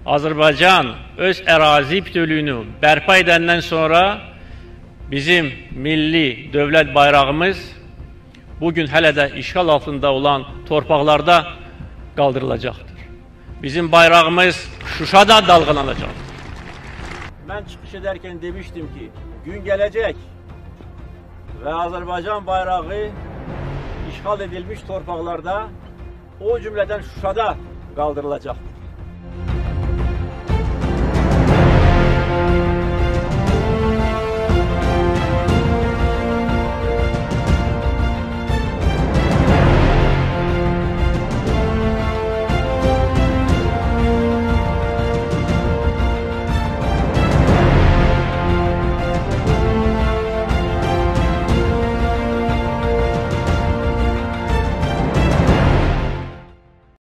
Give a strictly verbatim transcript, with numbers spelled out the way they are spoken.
Azərbaycan öz ərazi bütövlüyünü bərpa edəndən sonra bizim milli dövlət bayrağımız bugün hələ də işğal altında olan torpaqlarda qaldırılacaqdır. Bizim bayrağımız Şuşada dalğalanacaqdır. Mən çıxış edərkən demişdim ki, gün gələcək və Azərbaycan bayrağı işğal edilmiş torpaqlarda, o cümlədən Şuşada qaldırılacaqdır.